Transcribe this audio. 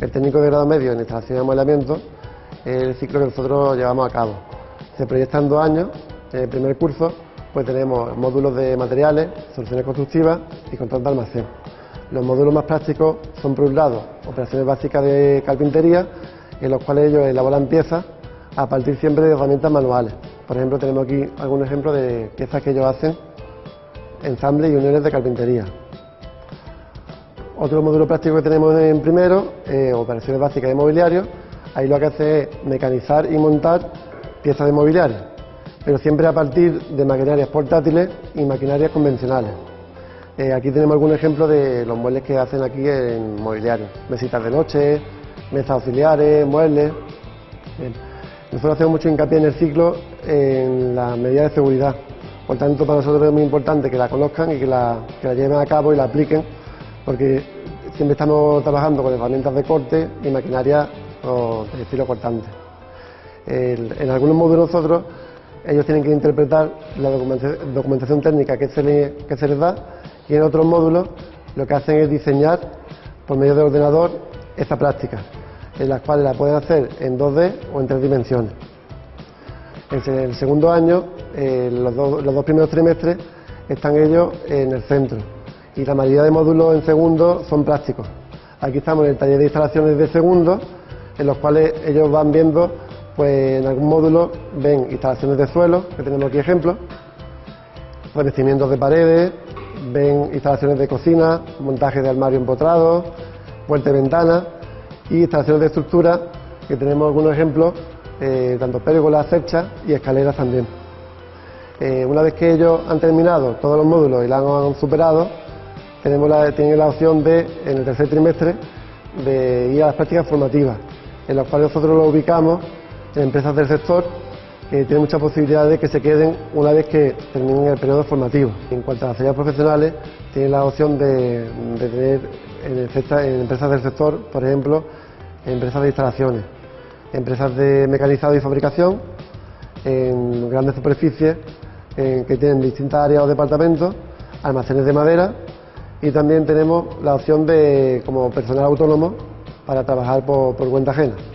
El técnico de grado medio en instalación y amueblamiento es el ciclo que nosotros llevamos a cabo. Se proyectan 2 años. En el primer curso pues tenemos módulos de materiales, soluciones constructivas y control de almacén. Los módulos más prácticos son, por un lado, operaciones básicas de carpintería, en los cuales ellos elaboran piezas a partir siempre de herramientas manuales. Por ejemplo, tenemos aquí algún ejemplo de piezas que ellos hacen, ensambles y uniones de carpintería. Otro módulo práctico que tenemos en primero, operaciones básicas de mobiliario. Ahí lo que hace es mecanizar y montar piezas de mobiliario, pero siempre a partir de maquinarias portátiles y maquinarias convencionales. Aquí tenemos algún ejemplo de los muebles que hacen aquí en mobiliario, mesitas de noche, mesas auxiliares, muebles. Bien. Nosotros hacemos mucho hincapié en el ciclo en las medidas de seguridad, por tanto para nosotros es muy importante que la conozcan y que la lleven a cabo y la apliquen, porque siempre estamos trabajando con herramientas de corte y maquinaria de estilo cortante. En algunos módulos nosotros, ellos tienen que interpretar la documentación técnica que se les da, y en otros módulos lo que hacen es diseñar por medio del ordenador esta práctica, en las cuales la pueden hacer en 2D o en 3 dimensiones. En el segundo año, los dos primeros trimestres, están ellos en el centro, y la mayoría de módulos en segundo son prácticos. Aquí estamos en el taller de instalaciones de segundo, en los cuales ellos van viendo, pues en algún módulo ven instalaciones de suelo, que tenemos aquí ejemplos, revestimientos de paredes, ven instalaciones de cocina, montaje de armario empotrado, puerta y ventana, y instalaciones de estructura, que tenemos algunos ejemplos, tanto pérgolas, cerchas y escaleras también. Una vez que ellos han terminado todos los módulos y la han superado, tienen la opción de, en el tercer trimestre, de ir a las prácticas formativas, en las cuales nosotros los ubicamos en empresas del sector que tienen muchas posibilidades de que se queden una vez que terminen el periodo formativo. En cuanto a las salidas profesionales, tienen la opción de tener en empresas del sector, por ejemplo, empresas de instalaciones, empresas de mecanizado y fabricación, en grandes superficies que tienen distintas áreas o departamentos, almacenes de madera, y también tenemos la opción de, como personal autónomo, para trabajar por cuenta ajena.